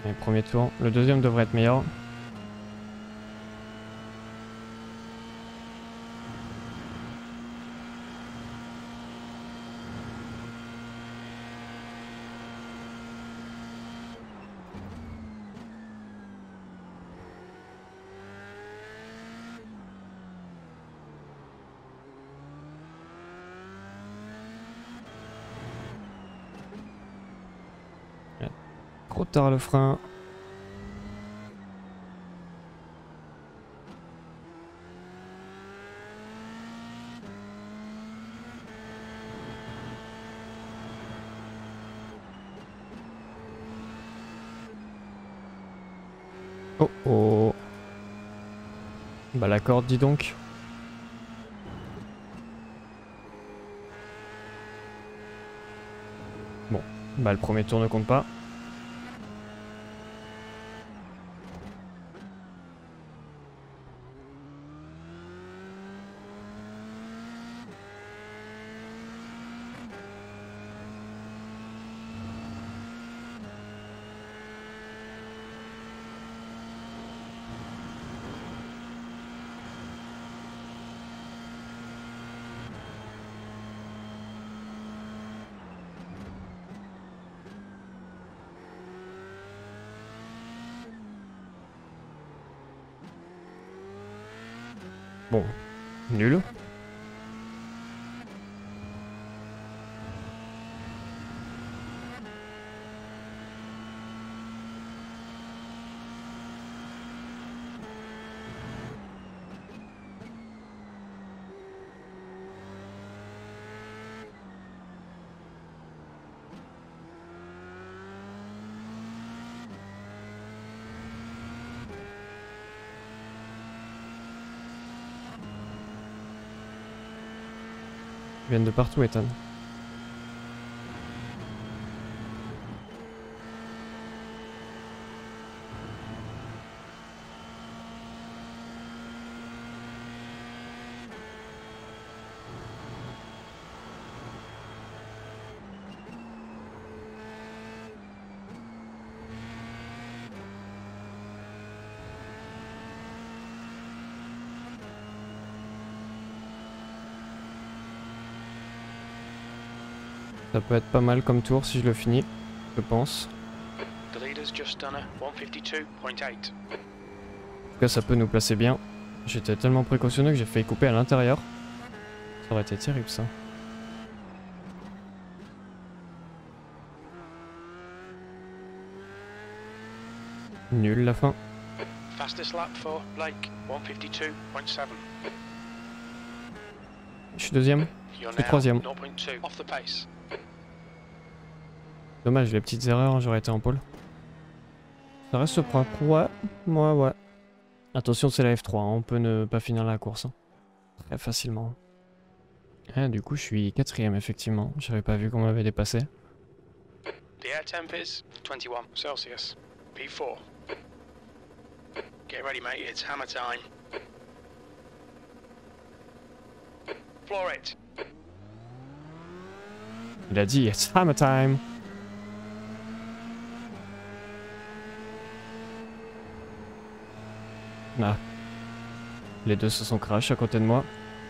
Allez, premier tour. Le deuxième devrait être meilleur. Trop tard le frein. Oh oh. Bah la corde dis donc. Bon, bah le premier tour ne compte pas. Bon, nul. Ils viennent de partout, Ethan. Ça peut être pas mal comme tour si je le finis, je pense. En tout cas, ça peut nous placer bien. J'étais tellement précautionneux que j'ai failli couper à l'intérieur. Ça aurait été terrible ça. Nul la fin. Je suis deuxième. Je suis troisième. Dommage, les petites erreurs, j'aurais été en pôle. Ça reste propre. Ouais, ouais. Attention, c'est la F3, hein. On peut ne pas finir la course. Hein. Très facilement. Ah, du coup, je suis quatrième, effectivement. J'avais pas vu qu'on m'avait dépassé. The air temp is 21 Celsius. P4. Get ready, mate. It's hammer time. Floor it. Il a dit, it's hammer time. Ah. Les deux se sont crash à côté de moi.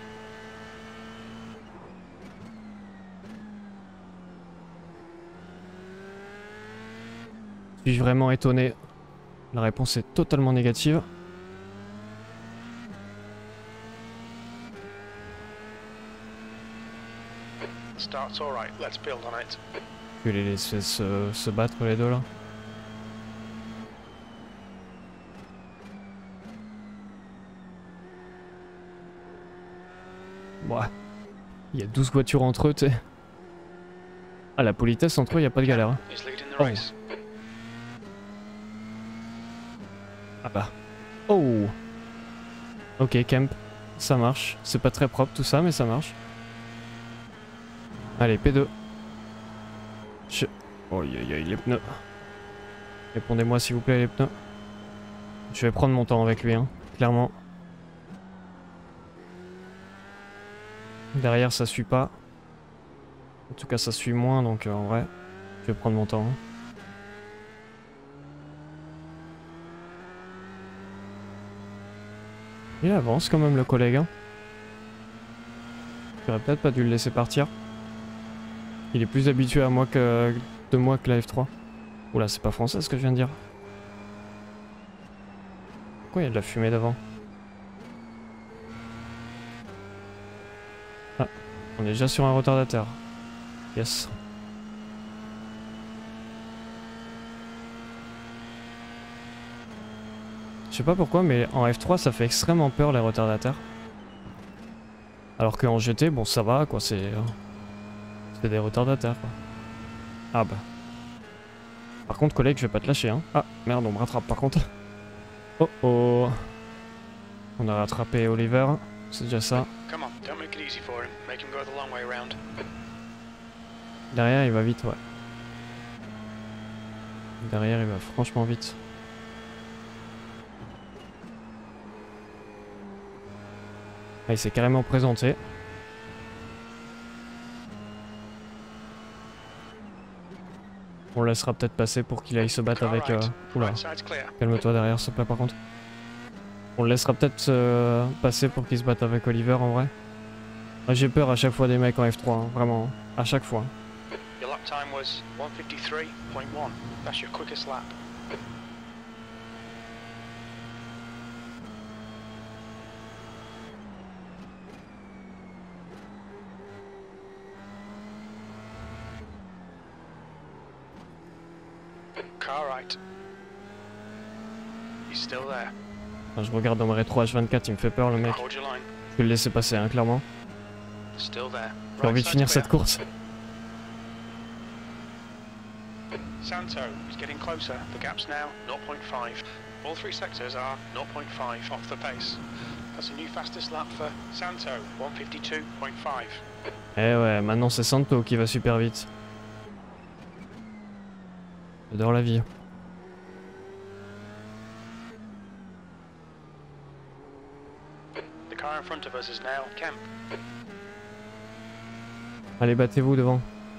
Suis-je vraiment étonné? La réponse est totalement négative. Start's all right. Let's build on it. Je vais les laisser se battre les deux là. Ouais. Il y a 12 voitures entre eux, tu sais. Ah, la politesse entre eux, il n'y a pas de galère. Hein. Oh. Ah bah. Oh. Ok, Kemp. Ça marche. C'est pas très propre tout ça, mais ça marche. Allez, P2. Oh, les pneus. Répondez-moi s'il vous plaît, les pneus. Je vais prendre mon temps avec lui, hein, clairement. Derrière, ça suit pas. En tout cas, ça suit moins, donc en vrai, je vais prendre mon temps. Hein. Il avance quand même le collègue. Hein. J'aurais peut-être pas dû le laisser partir. Il est plus habitué à moi que de moi que la F3. Oula, c'est pas français ce que je viens de dire. Pourquoi il y a de la fumée devant? Ah, on est déjà sur un retardateur. Yes. Je sais pas pourquoi, mais en F3 ça fait extrêmement peur les retardataires. Alors qu'en GT, bon ça va quoi, c'est des retardataires quoi. Ah bah. Par contre collègue, je vais pas te lâcher hein. Ah merde, on me rattrape par contre. Oh oh. On a rattrapé Oliver, c'est déjà ça. Derrière il va vite ouais. Derrière il va franchement vite. Ah, il s'est carrément présenté. On le laissera peut-être passer pour qu'il aille se battre avec... Oula, calme-toi derrière s'il te plaît par contre. On le laissera peut-être passer pour qu'il se batte avec Oliver en vrai. Ah, j'ai peur à chaque fois des mecs en F3, hein, vraiment, à chaque fois. Your lap time was 1:53.1. That's your quickest lap. Car right. He's still there. Enfin, je regarde dans mon rétro H24, il me fait peur le mec. Je vais le laisser passer, hein, clairement. J'ai envie de finir cette course. Santo is getting closer. The gap's now 0.5. All three sectors are 0.5 off the pace. That's a new fastest lap for Santo, 1:52.5. Eh ouais, maintenant c'est Santo qui va super vite. J'adore la vie. The car in front of us is now Kemp. Allez, battez-vous devant.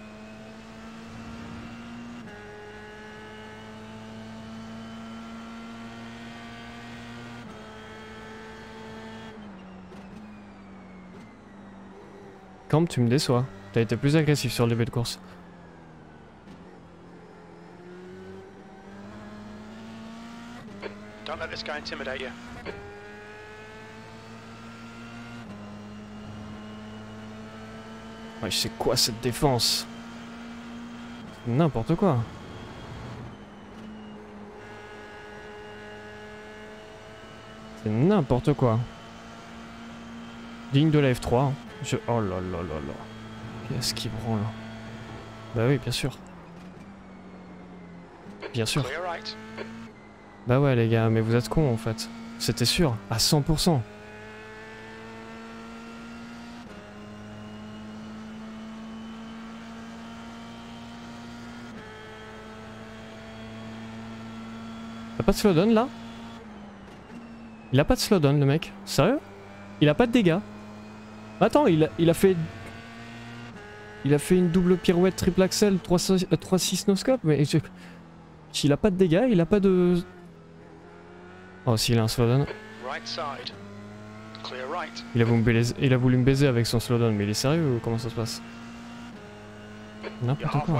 Camp, tu me déçois. T'as été plus agressif sur le début de course. Don't let this guy intimidate you. Ouais, c'est quoi cette défense? N'importe quoi. C'est n'importe quoi. Ligne de la F3. Oh là là là là. Qu'est-ce qui branle? Bah oui, bien sûr. Bien sûr. Bah ouais les gars, mais vous êtes cons en fait. C'était sûr, à 100%. T'as pas de slowdown là? Il a pas de slowdown le mec, sérieux? Il a pas de dégâts. Attends, il a fait... Il a fait une double pirouette triple axel 3-6 noscope, mais... Il a pas de dégâts, il a pas de... Oh, s'il a un slowdown. Il a voulu me baiser avec son slowdown, mais il est sérieux ou comment ça se passe? N'importe quoi.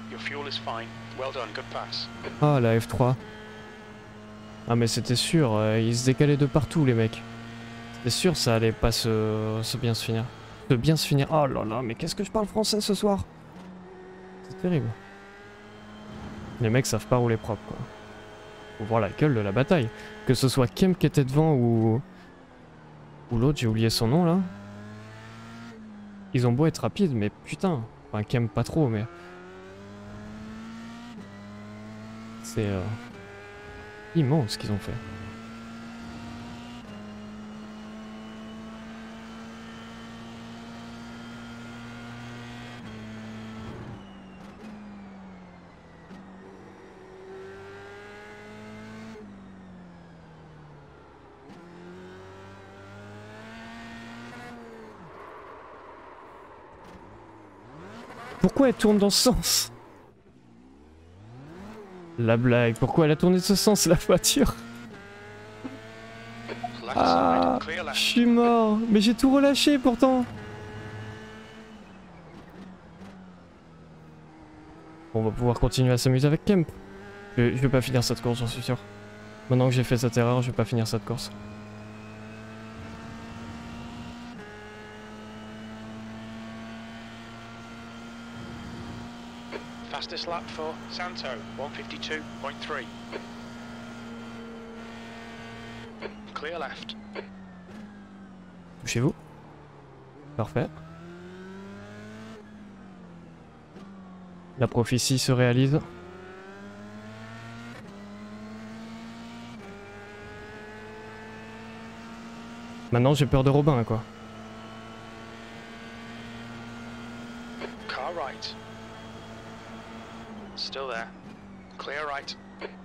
Ah, la F3. Ah mais c'était sûr, ils se décalaient de partout les mecs. C'était sûr ça allait pas bien se finir. Oh là là, mais qu'est-ce que je parle français ce soir? C'est terrible. Les mecs savent pas rouler propre quoi. Faut voir la gueule de la bataille. Que ce soit Kemp qui était devant ou l'autre, j'ai oublié son nom là. Ils ont beau être rapides, mais putain. Enfin Kemp pas trop, mais... C'est immense ce qu'ils ont fait. Pourquoi elle tourne dans ce sens? La blague, pourquoi elle a tourné de ce sens la voiture? Ah. Clear Je left. suis mort. Mais j'ai tout relâché pourtant. Bon, on va pouvoir continuer à s'amuser avec Kemp. Je vais pas finir cette course, j'en suis sûr. Maintenant que j'ai fait cette erreur, je vais pas finir cette course. Fastest lap for Santo, 152.3. Clear left. Touchez-vous. Parfait. La prophétie se réalise. Maintenant j'ai peur de Robin quoi. Car right. Still there. Clear right.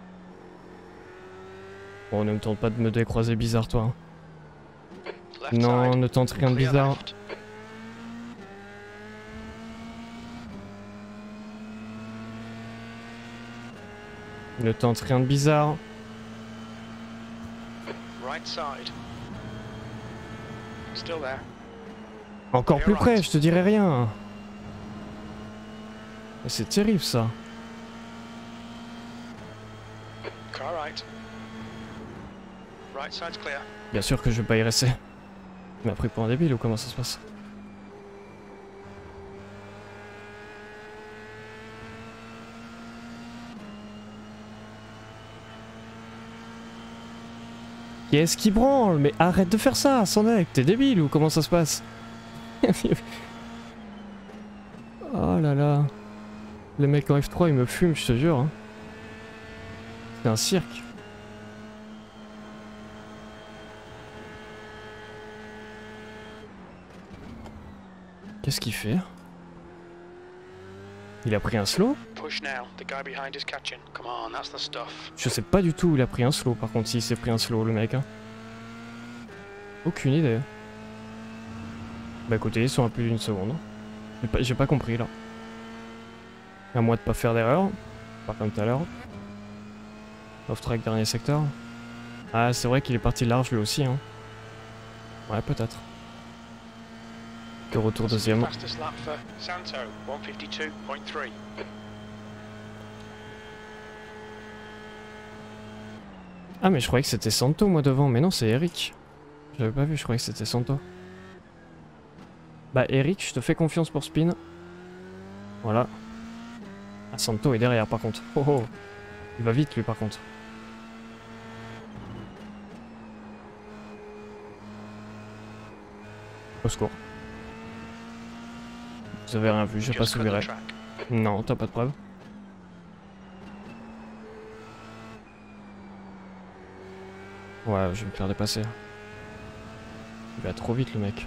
Bon, ne me tente pas de me décroiser bizarre toi. Hein. Left Non, side. ne tente rien de Clear bizarre. left. Ne tente rien de bizarre. Right side. Still there. Encore plus près, je te dirai rien. C'est terrible ça. Car right. Right side's clear. Bien sûr que je vais pas y rester. Il m'a pris pour un débile ou comment ça se passe? Qu'est-ce qui branle? Mais arrête de faire ça, Sandek, t'es débile ou comment ça se passe? Oh là là. Les mecs en F3 ils me fument, je te jure. Hein. C'est un cirque. Qu'est-ce qu'il fait? Il a pris un slow? Push now. The guy behind is catching. Come on, that's the stuff. Je sais pas du tout où il a pris un slow par contre, s'il s'est pris un slow le mec. Hein. Aucune idée. Bah écoutez, ils sont à plus d'une seconde. J'ai pas compris là. À moi de pas faire d'erreur. Pas comme tout à l'heure. Off-track dernier secteur. Ah c'est vrai qu'il est parti large lui aussi. Hein. Ouais peut-être. De retour deuxième. Fastest lap for Santo, 152.3. Ah mais je croyais que c'était Santo moi devant, mais non c'est Eric. J'avais pas vu, je croyais que c'était Santo. Bah Eric, je te fais confiance pour spin. Voilà. Ah Santo est derrière par contre. Oh oh. Il va vite lui par contre. Au secours. Vous avez rien vu, j'ai pas souviré. Non, t'as pas de preuve. Ouais, je vais me faire dépasser. Il va trop vite le mec.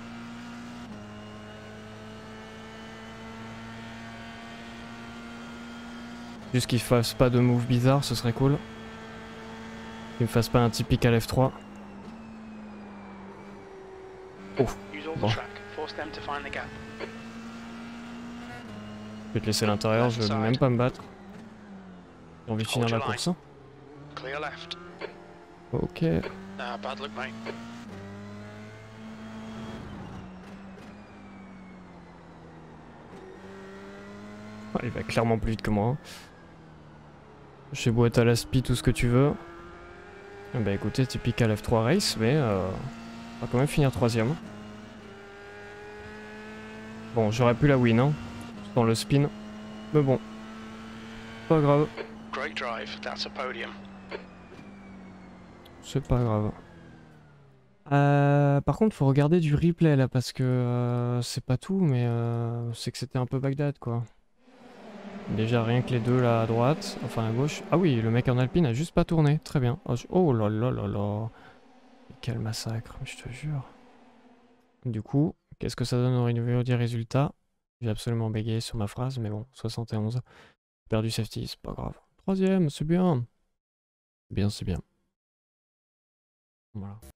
Juste qu'il fasse pas de move bizarre, ce serait cool. Qu'il me fasse pas un typique à l'F3. Oh, bon. Je vais te laisser à l'intérieur, je veux même pas me battre. J'ai envie de finir la course. Hein. Ok. Bad luck, mate. Ah, il va clairement plus vite que moi. J'ai beau être à la speed, tout ce que tu veux. Bah écoutez, typique à l'F3 race, mais on va quand même finir troisième. Bon, j'aurais pu la win, hein, dans le spin. Mais bon, pas grave. Great drive, that's a podium. C'est pas grave. Par contre, faut regarder du replay là, parce que c'est pas tout, mais c'est que c'était un peu Bagdad, quoi. Déjà, rien que les deux là à droite, enfin à gauche. Ah oui, le mec en Alpine a juste pas tourné, très bien. Oh là là là là. Quel massacre, je te jure. Du coup, qu'est-ce que ça donne au niveau des résultats? J'ai absolument bégayé sur ma phrase, mais bon, 71. Perdu safety, c'est pas grave. Troisième, c'est bien. Bien, c'est bien. Voilà.